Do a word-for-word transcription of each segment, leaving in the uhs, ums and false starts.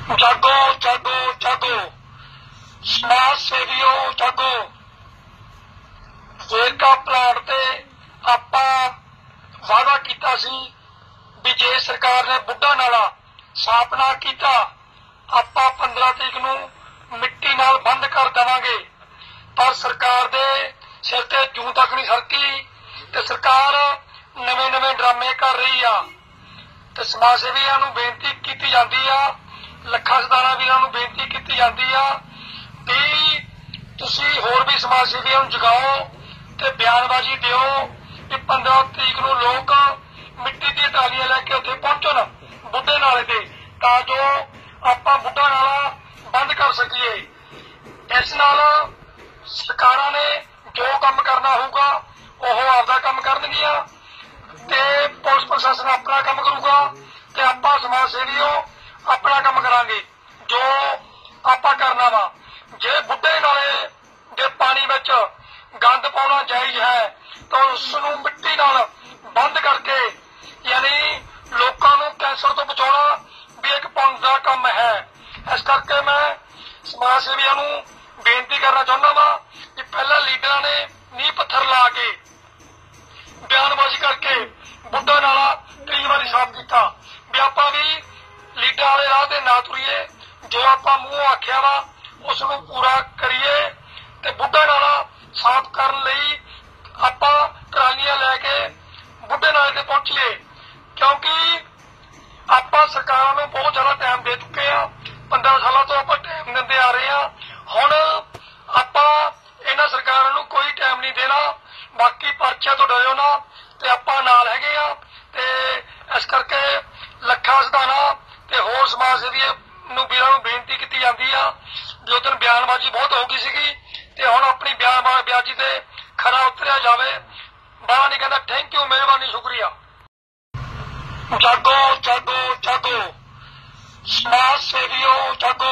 जागो जागो जागो समाज सेवियो जागो। वेरका प्लांट ते आपां वादा कीता सी भी जे सरकार ने बुढ़ा नाला साफ ना कीता आपां पंद्रह तरीक नूं मिट्टी नाल बंद कर देवांगे। पर सरकार दे सिर ते जूं तक नहीं सरकी ते सरकार नवे नवे ड्रामे कर रही आ ते समाज सेवियां नूं बेनती कीती जांदी आ, ਲੱਖਾਂ ਸਤਾਰਾਂ ਵੀਰਾਂ ਨੂੰ ਬੇਨਤੀ ਕੀਤੀ ਜਾਂਦੀ ਆ ਵੀ ਤੁਸੀਂ ਹੋਰ ਵੀ ਸਮਾਜ ਸੇਵੀਆਂ ਨੂੰ ਜਗਾਓ ਤੇ ਬਿਆਨਬਾਜ਼ੀ ਦਿਓ ਕਿ ਪੰਦਰਾਂ ਤਰੀਕ ਨੂੰ ਲੋਕ ਮਿੱਟੀ ਦੀਆਂ ਟਾਲੀਆਂ ਲੈ ਕੇ ਉੱਥੇ ਪਹੁੰਚਣ ਬੁੱਢੇ ਨਾਲੇ ਤੇ, ਤਾਂ ਜੋ ਆਪਾਂ ਬੁੱਢਾ ਨਾਲਾ ਬੰਦ ਕਰ ਸਕੀਏ। ਇਸ ਨਾਲ ਸਰਕਾਰਾਂ ਨੇ ਜੋ ਕੰਮ ਕਰਨਾ ਹੋਊਗਾ ਉਹ ਆਪਦਾ ਕੰਮ ਕਰਨਗੀਆਂ ਤੇ ਪੁਲਿਸ ਪ੍ਰਸ਼ਾਸਨ ਆਪਣਾ ਕੰਮ ਕਰੂਗਾ ਤੇ ਆਪਾਂ ਸਮਾਜ ਸੇਵੀਓ अपना काम करांगे जो आपा करना वा। जे बुढ़े नाले दे पानी विच गंद पाउणा जायज़ है तो उसनूं मिट्टी नाल बंद करके यानी लोकां नूं कैंसर तो बचाउणा भी एक पुण्य दा काम है। इस करके मैं समाज सेवियां नूं बेनती करना चाहुंदा वा कि पहला लीडरां ने नींह पत्थर ला के बयानबाजी करके बुढ़ा नाला कई वारी साफ कीता भी आपां भी लीडर वाले राह ते ना तुरीए, जो आपां मूंहों आख्या वा उसनूं पूरा करिए ते बुढ़ा नाला साफ करन लई आपां ट्रालियां लैके बुढ़े नाले ते पहुंचीए। क्योंकि आपां सरकारां नूं बहुत ज़्यादा टाइम दे चुके आ, पंद्रह सालों तो आपां टाइम दिंदे आ रहे आ। हुण आपां इन्हां सरकारां नूं कोई टाइम नहीं देना, बाकी परचियां तो डरिओ ना ते आपां नाल हैगे आ। ते इस करके ਲੱਖਾਂ ਸਤਾਣਾ ਤੇ ਹੋਰ ਸਮਾਜ ਸੇਵੀਆਂ ਨੂੰ ਵੀਰਾਂ ਨੂੰ ਬੇਨਤੀ ਕੀਤੀ ਜਾਂਦੀ ਆ ਵੀ ਉਹ ਦਿਨ ਬਿਆਨਬਾਜ਼ੀ ਬਹੁਤ ਹੋ ਗਈ ਸੀਗੀ ਤੇ ਹੁਣ ਆਪਣੀ ਬਿਆਨਬਾਜ਼ੀ ਤੇ ਖਰਾ ਉਤਰਿਆ ਜਾਵੇ। ਬਾਹਰ ਨਹੀਂ ਕਹਿੰਦਾ ਥੈਂਕ ਯੂ, ਮਿਹਰਬਾਨੀ, ਸ਼ੁਕਰੀਆ। ਜਾਗੋ ਜਾਗੋ ਜਾਗੋ ਸਮਾਜ ਸੇਵੀਓ ਜਾਗੋ।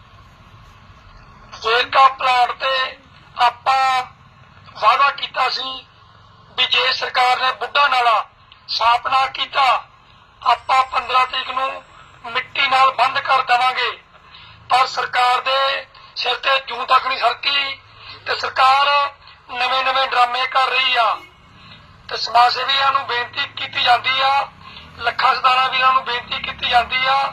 ਵੇਰਕਾ ਪਲਾਂਟ ਤੇ ਆਪਾਂ ਵਾਦਾ ਕੀਤਾ ਸੀ ਵੀ ਜੇ ਸਰਕਾਰ ਨੇ ਬੁੱਢਾ ਨਾਲਾ ਸਾफ ਨਾ ਕੀਤਾ ਆਪਾਂ पंद्रह तरीक ਨੂੰ ਮਿੱਟੀ ਨਾਲ ਬੰਦ ਕਰ ਦੇਵਾਂਗੇ। ਪਰ ਸਰਕਾਰ ਦੇ ਸਿਰ ਤੇ ਜੂੰ ਤੱਕ ਨਹੀਂ ਸਰਕੀ ਤੇ ਸਰਕਾਰ ਨਵੇਂ ਨਵੇਂ ਡਰਾਮੇ ਕਰ ਰਹੀ ਆ ਤੇ ਸਮਾਜ ਸੇਵੀਆਂ ਨੂੰ ਬੇਨਤੀ ਕੀਤੀ ਜਾਂਦੀ ਆ, ਲੱਖਾਂ ਸਤਾਰਾਂ ਵੀਰਾਂ ਨੂੰ ਬੇਨਤੀ ਕੀਤੀ ਜਾਂਦੀ ਆ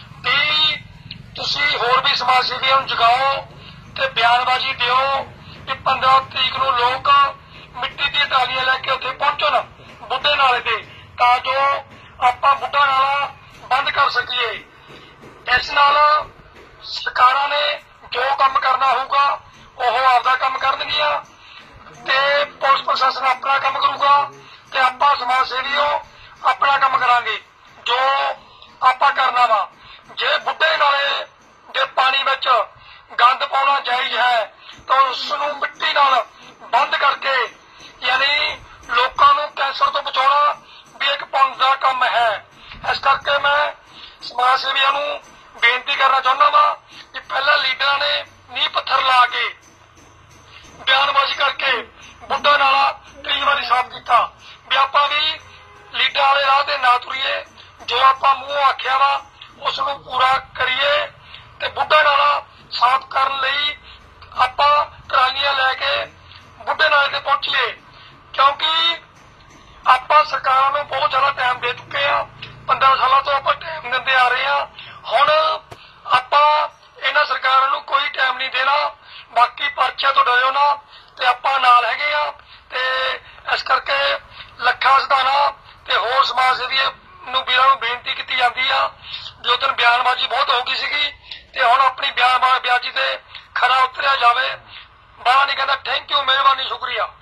ਵੀ ਤੁਸੀਂ ਹੋਰ ਵੀ ਸਮਾਜ ਸੇਵੀਆਂ ਨੂੰ ਜਗਾਓ ਤੇ ਬਿਆਨਬਾਜ਼ੀ ਦਿਓ ਕਿ ਪੰਦਰਾਂ ਤਰੀਕ ਨੂੰ ਲੋਕ ਮਿੱਟੀ ਦੀਆਂ ਟਾਲੀਆਂ ਲੈ ਕੇ ਉੱਥੇ ਪਹੁੰਚਣ ਬੁੱਢੇ ਨਾਲੇ ਤੇ, ਤਾਂ ਜੋ ਆਪਾਂ ਬੁੱਢਾ ਨਾਲਾ ਬੰਦ ਕਰ ਸਕੀਏ। ਇਸ ਨਾਲ ਸਰਕਾਰਾਂ ਨੇ ਜੋ ਕੰਮ ਕਰਨਾ ਹੋਊਗਾ ਉਹ ਆਪਦਾ ਕੰਮ ਕਰਨਗੀਆਂ ਤੇ ਪੁਲਿਸ ਪ੍ਰਸ਼ਾਸਨ ਆਪਣਾ ਕੰਮ ਕਰੂਗਾ ਤੇ ਆਪਾਂ ਸਮਾਜ ਸੇਵੀਓ ਆਪਣਾ ਕੰਮ ਕਰਾਂਗੇ ਜੋ ਆਪਾਂ ਕਰਨਾ ਵਾ। ਜੇ ਬੁੱਢੇ ਨਾਲੇ ਦੇ ਪਾਣੀ ਵਿੱਚ ਗੰਦ ਪਾਉਣਾ ਜਾਇਜ਼ ਹੈ ਤਾਂ ਉਸਨੂੰ ਮਿੱਟੀ ਨਾਲ ਬੰਦ ਕਰਕੇ यानी लोकां नूं कैंसर तो बचाउणा भी एक पुण्य दा काम है। इस करके मैं समाज सेवियां नूं बेनती करना चाहुंदा वा कि पहला लीडरां ने नींह पत्थर ला के बयानबाजी करके बुढ़ा नाला कई वारी साफ कीता भी आपां भी लीडरां वाले राह ते ना तुरीए, जो आपां मूंहों आख्या वा उसनूं पूरा करिए ते बुढ़ा नाला साफ करन लई आपां ट्रालियां लैके बुढ़े नाले ते पहुंचीए। क्योंकि आपां सरकारां नूं बहुत ज़्यादा टाइम दे चुके आ, पंद्रह सालों तो आपां टाइम दिंदे आ रहे आ। हुण आपां इन्हां सरकारां नूं कोई टाइम नहीं देना, बाकी परचियां तो डरिओ ना ते आपां नाल हैगे आ। ते इस करके ਲੱਖਾਂ ਸਤਾਣਾ ते होर समाज सेवी नूं ਵੀਰਾਂ ਨੂੰ बेनती की जाती आ भी उस दिन बयानबाजी बहुत हो गई सीगी ते हुण अपनी बयानबाजी ते खरा उतरिया जावे। बाहर नहीं कहता थैंक यू, मिहरबानी, शुक्रिया।